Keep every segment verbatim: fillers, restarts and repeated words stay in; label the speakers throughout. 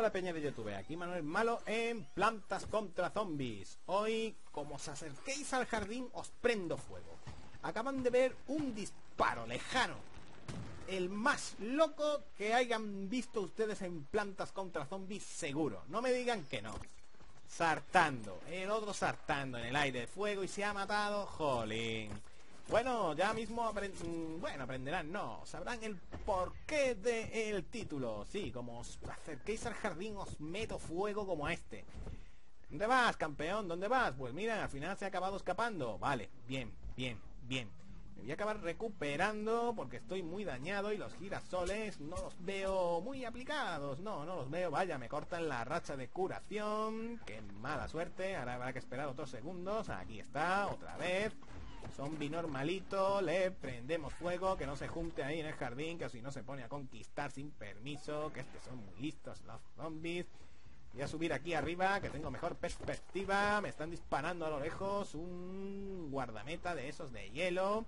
Speaker 1: Hola peña de YouTube, aquí Manuel Malo en Plantas contra Zombies. Hoy, como os acerquéis al jardín, os prendo fuego. Acaban de ver un disparo lejano, el más loco que hayan visto ustedes en Plantas contra Zombies, seguro. No me digan que no. Sartando, el otro sartando en el aire de fuego y se ha matado, jolín. Bueno, ya mismo aprend bueno, aprenderán, no, sabrán el porqué del título. Sí, como os acerquéis al jardín os meto fuego como a este. ¿Dónde vas, campeón? ¿Dónde vas? Pues mira, al final se ha acabado escapando. Vale, bien, bien, bien. Me voy a acabar recuperando porque estoy muy dañado y los girasoles no los veo muy aplicados. No, no los veo. Vaya, me cortan la racha de curación. Qué mala suerte. Ahora habrá que esperar otros segundos. Aquí está, otra vez. Zombie normalito, le prendemos fuego, que no se junte ahí en el jardín, que si no se pone a conquistar sin permiso, que es que son muy listos los zombies. Voy a subir aquí arriba, que tengo mejor perspectiva. Me están disparando a lo lejos un guardameta de esos de hielo.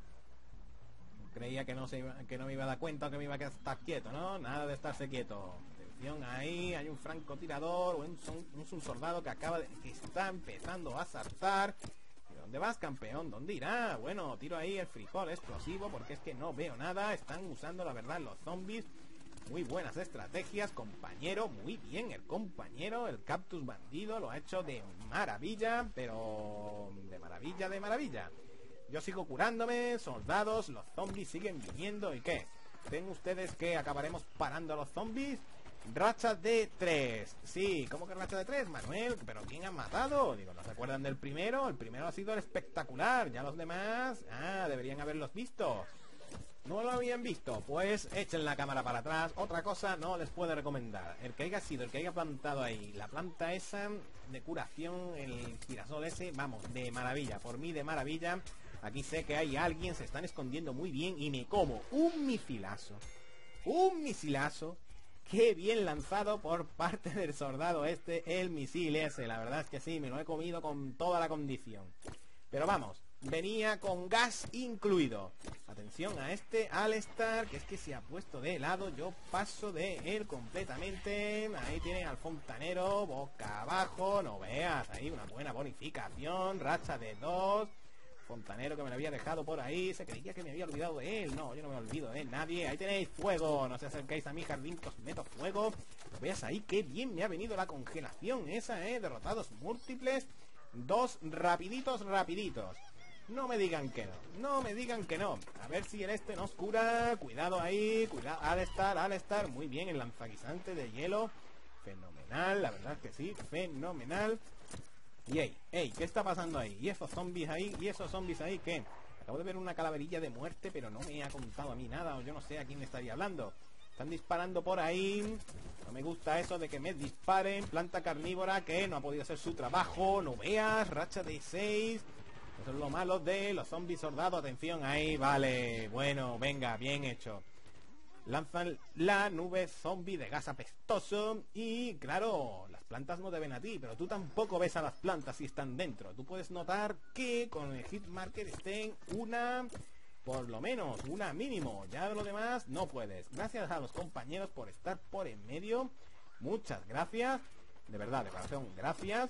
Speaker 1: Creía que no, se iba, que no me iba a dar cuenta o que me iba a estar quieto, ¿no? Nada de estarse quieto. Atención ahí, hay un francotirador o un, un, un soldado que acaba de... que está empezando a saltar. ¿Dónde vas, campeón? ¿Dónde irá? Bueno, tiro ahí el frijol explosivo porque es que no veo nada. Están usando, la verdad, los zombies. Muy buenas estrategias, compañero. Muy bien el compañero. El cactus bandido lo ha hecho de maravilla. Pero... de maravilla, de maravilla. Yo sigo curándome, soldados. Los zombies siguen viniendo. ¿Y qué? ¿Creen ustedes que acabaremos parando a los zombies? Racha de tres. Sí, ¿cómo que racha de tres, Manuel? ¿Pero quién ha matado? Digo, ¿no se acuerdan del primero? El primero ha sido el espectacular. Ya los demás... ah, deberían haberlos visto. ¿No lo habían visto? Pues echen la cámara para atrás. Otra cosa no les puedo recomendar. El que haya sido, el que haya plantado ahí la planta esa de curación, el girasol ese, vamos, de maravilla. Por mí de maravilla. Aquí sé que hay alguien, se están escondiendo muy bien y me como un misilazo. Un misilazo. Qué bien lanzado por parte del soldado este, el misil ese. La verdad es que sí, me lo he comido con toda la condición. Pero vamos, venía con gas incluido. Atención a este Alistar, que es que se ha puesto de lado. Yo paso de él completamente. Ahí tienen al fontanero, boca abajo. No veas, ahí una buena bonificación. Racha de dos. Fontanero que me lo había dejado por ahí. Se creía que me había olvidado de él. No, yo no me olvido de nadie. Ahí tenéis fuego. No se acercáis a mi jardín que os meto fuego. Veas ahí qué bien me ha venido la congelación esa, eh. Derrotados múltiples. Dos rapiditos, rapiditos. No me digan que no. No me digan que no. A ver si el este nos cura. Cuidado ahí. Cuidado. Alistar, Alistar. Muy bien. El lanzaguisante de hielo. Fenomenal. La verdad es que sí. Fenomenal. Y ey, ey, ¿qué está pasando ahí? ¿Y esos zombies ahí? ¿Y esos zombies ahí qué? Acabo de ver una calaverilla de muerte, pero no me ha contado a mí nada, o yo no sé a quién me estaría hablando. Están disparando por ahí. No me gusta eso de que me disparen. Planta carnívora que no ha podido hacer su trabajo. No veas, racha de seis. Eso es lo malo de los zombies soldados. Atención ahí, vale. Bueno, venga, bien hecho. Lanzan la nube zombie de gas apestoso. Y claro, las plantas no te ven a ti, pero tú tampoco ves a las plantas si están dentro. Tú puedes notar que con el hit marker estén una, por lo menos, una mínimo. Ya lo demás no puedes. Gracias a los compañeros por estar por en medio. Muchas gracias. De verdad, de corazón, gracias.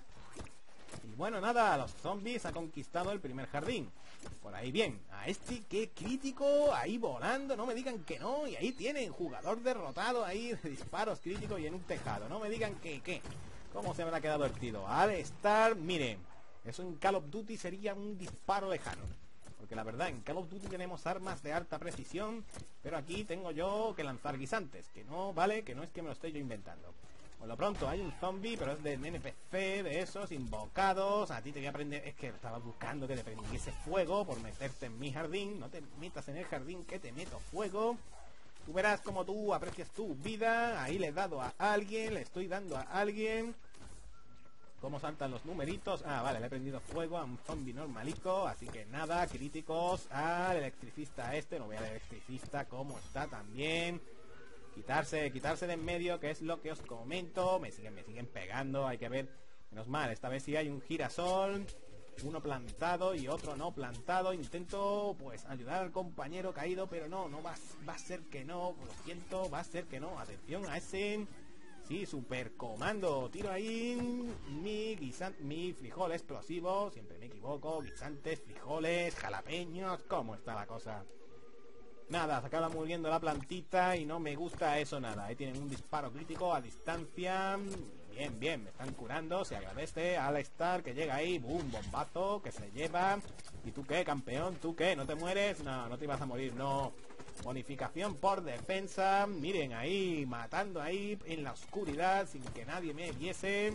Speaker 1: Y bueno, nada, los zombies ha conquistado el primer jardín. Por ahí bien, a este que crítico, ahí volando, no me digan que no. Y ahí tienen, jugador derrotado ahí de disparos críticos y en un tejado. No me digan que, ¿qué? ¿Cómo se habrá quedado el tiro? Alistar, miren, eso en Call of Duty sería un disparo lejano. Porque la verdad, en Call of Duty tenemos armas de alta precisión, pero aquí tengo yo que lanzar guisantes. Que no, vale, que no es que me lo estoy yo inventando. Por lo pronto hay un zombie, pero es de N P C, de esos invocados. A ti te voy a prender, es que estaba buscando que te prendiese fuego por meterte en mi jardín. No te metas en el jardín que te meto fuego. Tú verás como tú aprecias tu vida. Ahí le he dado a alguien, le estoy dando a alguien. ¿Cómo saltan los numeritos? Ah, vale, le he prendido fuego a un zombie normalito. Así que nada, críticos al electricista este. No voy al electricista, cómo está también. Quitarse, quitarse de en medio, que es lo que os comento. Me siguen, me siguen pegando, hay que ver. Menos mal, esta vez sí hay un girasol. Uno plantado y otro no plantado. Intento, pues, ayudar al compañero caído, pero no, no va, va a ser que no. Lo siento, va a ser que no. Atención a ese Sí, super comando. Tiro ahí mi guisante, mi frijol explosivo. Siempre me equivoco. Guisantes, frijoles, jalapeños. ¿Cómo está la cosa? Nada, se acaba muriendo la plantita y no me gusta eso nada. Ahí tienen un disparo crítico a distancia. Bien, bien, me están curando. Se agradece al Star que llega ahí. Boom, bombazo que se lleva. ¿Y tú qué, campeón? ¿Tú qué? ¿No te mueres? No, no te ibas a morir, no. Bonificación por defensa. Miren ahí, matando ahí en la oscuridad sin que nadie me viese.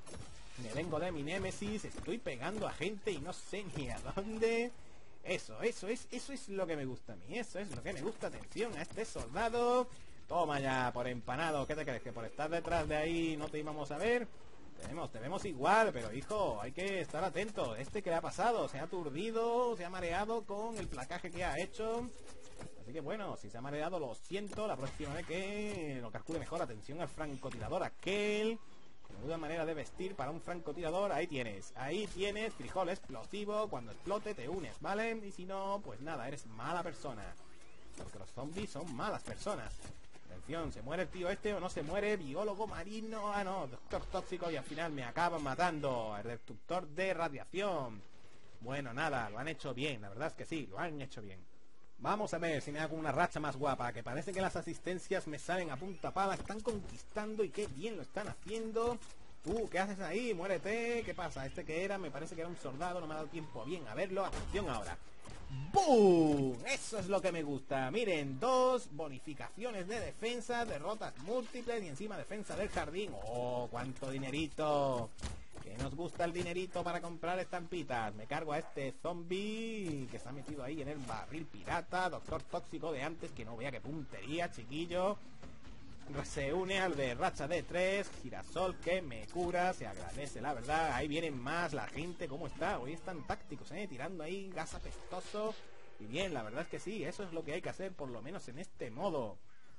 Speaker 1: Me vengo de mi némesis. Estoy pegando a gente y no sé ni a dónde. Eso, eso es, eso es lo que me gusta a mí. Eso es lo que me gusta. Atención a este soldado. Toma ya, por empanado. ¿Qué te crees? ¿Que por estar detrás de ahí no te íbamos a ver? Tenemos, te vemos igual, pero hijo, hay que estar atento. ¿Este qué le ha pasado? ¿Se ha aturdido? ¿Se ha mareado con el placaje que ha hecho? Así que bueno, si se ha mareado, lo siento. La próxima vez que lo calcule mejor. Atención al francotirador aquel. Menuda manera de vestir para un francotirador. Ahí tienes, ahí tienes, frijol explosivo. Cuando explote te unes, ¿vale? Y si no, pues nada, eres mala persona. Porque los zombies son malas personas. Atención, ¿se muere el tío este o no se muere? Biólogo marino, ah no, doctor tóxico y al final me acaban matando. El destructor de radiación. Bueno, nada, lo han hecho bien, la verdad es que sí, lo han hecho bien. Vamos a ver si me hago una racha más guapa, que parece que las asistencias me salen a punta pala, están conquistando y qué bien lo están haciendo. Tú, ¿qué haces ahí? Muérete, ¿qué pasa? Este que era, me parece que era un soldado, no me ha dado tiempo bien a verlo. Atención ahora. ¡Boom! Eso es lo que me gusta. Miren, dos bonificaciones de defensa, derrotas múltiples y encima defensa del jardín. ¡Oh, cuánto dinerito! Que nos gusta el dinerito para comprar estampitas. Me cargo a este zombie que se ha metido ahí en el barril pirata. Doctor tóxico de antes, que no vea qué puntería, chiquillo. Se une al de racha de tres. Girasol que me cura, se agradece la verdad. Ahí vienen más, la gente, ¿cómo está? Hoy están tácticos, ¿eh? Tirando ahí gas apestoso. Y bien, la verdad es que sí, eso es lo que hay que hacer, por lo menos en este modo.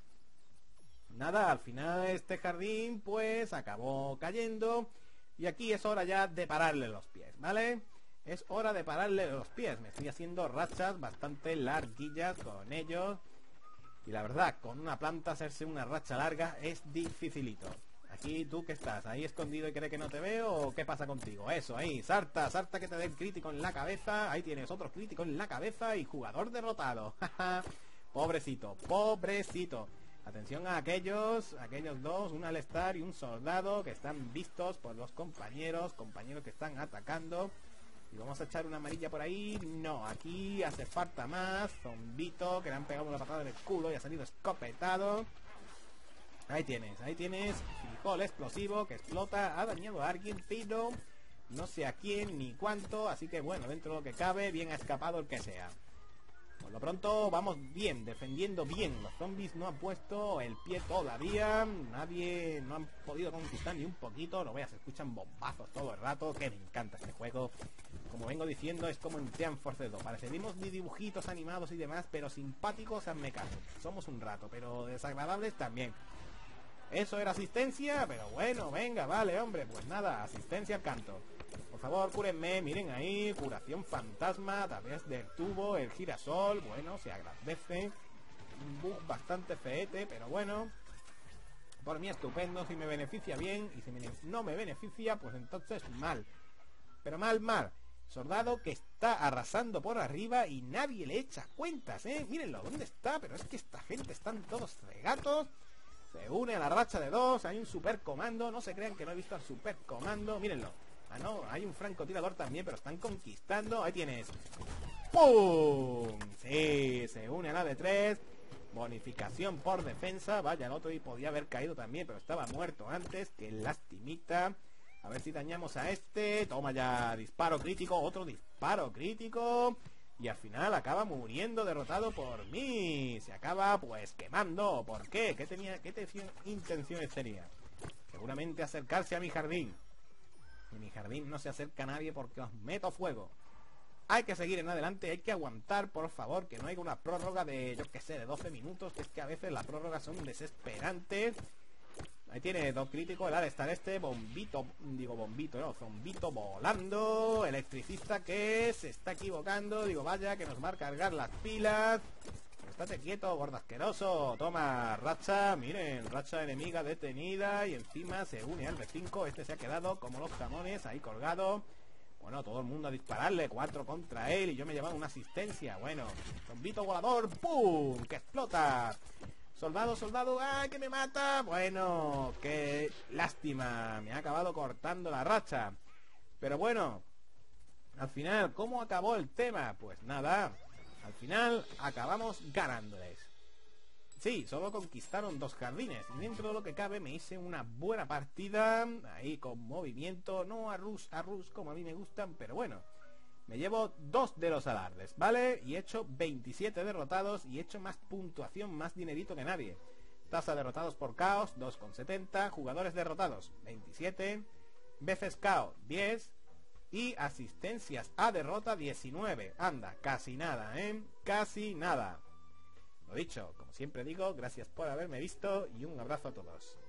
Speaker 1: Nada, al final este jardín pues acabó cayendo. Y aquí es hora ya de pararle los pies, ¿vale? Es hora de pararle los pies. Me estoy haciendo rachas bastante larguillas con ellos. Y la verdad, con una planta hacerse una racha larga es dificilito. Aquí, ¿tú qué estás? ¿Ahí escondido y cree que no te veo? ¿O qué pasa contigo? Eso, ahí, Sarta, Sarta que te dé el crítico en la cabeza. Ahí tienes otro crítico en la cabeza y jugador derrotado. Pobrecito, pobrecito. Atención a aquellos, aquellos dos, un Alestar y un soldado que están vistos por los compañeros, compañeros que están atacando. Y vamos a echar una amarilla por ahí. No, aquí hace falta más. Zombito que le han pegado una patada en el culo y ha salido escopetado. Ahí tienes, ahí tienes. Frijol explosivo que explota. Ha dañado a alguien, pero no sé a quién ni cuánto. Así que bueno, dentro de lo que cabe, bien ha escapado el que sea. Por lo pronto vamos bien, defendiendo bien. Los zombies no han puesto el pie todavía. Nadie, no han podido conquistar ni un poquito. No veas, se escuchan bombazos todo el rato. Que me encanta este juego. Como vengo diciendo, es como en Team Force dos. Parecemos ni dibujitos animados y demás, pero simpáticos, hazme caso. Somos un rato, pero desagradables también. Eso era asistencia, pero bueno, venga, vale, hombre. Pues nada, asistencia al canto. Por favor, cúrenme, miren ahí, curación fantasma a través del tubo, el girasol, bueno, se agradece. Un bug bastante feete, pero bueno. Por mí estupendo, si me beneficia bien, y si me, no me beneficia, pues entonces mal. Pero mal, mal. Soldado que está arrasando por arriba y nadie le echa cuentas, ¿eh? Mírenlo, ¿dónde está? Pero es que esta gente están todos fregatos. Se une a la racha de dos, hay un supercomando, no se crean que no he visto al supercomando, mírenlo. Ah, no, hay un francotirador también, pero están conquistando. Ahí tienes. ¡Pum! Sí, se une a la de tres. Bonificación por defensa. Vaya, el otro y podía haber caído también, pero estaba muerto antes. Qué lastimita. A ver si dañamos a este. Toma ya, disparo crítico, otro disparo crítico. Y al final acaba muriendo, derrotado por mí. Se acaba pues quemando. ¿Por qué? ¿Qué tenía, qué te, intenciones tenía? Seguramente acercarse a mi jardín. En mi jardín no se acerca a nadie porque os meto fuego. Hay que seguir en adelante, hay que aguantar, por favor, que no haya una prórroga de, yo qué sé, de doce minutos, que es que a veces las prórrogas son desesperantes. Ahí tiene dos críticos, el Alestar este, bombito, digo bombito, no, zombito volando, electricista que se está equivocando, digo vaya, que nos va a cargar las pilas. estate quieto, gordo asqueroso. Toma, racha, miren, racha enemiga detenida. Y encima se une al B cinco. Este se ha quedado como los jamones, ahí colgado. Bueno, todo el mundo a dispararle, cuatro contra él. Y yo me he llevado una asistencia. Bueno, zombito volador, ¡pum! ¡Que explota! Soldado, soldado, ¡ah, que me mata! Bueno, qué lástima, me ha acabado cortando la racha. Pero bueno, al final, ¿cómo acabó el tema? Pues nada, al final acabamos ganándoles. Sí, solo conquistaron dos jardines y dentro de lo que cabe me hice una buena partida, ahí con movimiento, no a rush, a rush como a mí me gustan, pero bueno. Me llevo dos de los alardes, ¿vale? Y he hecho veintisiete derrotados y he hecho más puntuación, más dinerito que nadie. Tasa de derrotados por caos, dos coma setenta. Jugadores derrotados, veintisiete. Veces caos, diez. Y asistencias a derrota, diecinueve. Anda, casi nada, ¿eh? Casi nada. Lo dicho, como siempre digo, gracias por haberme visto y un abrazo a todos.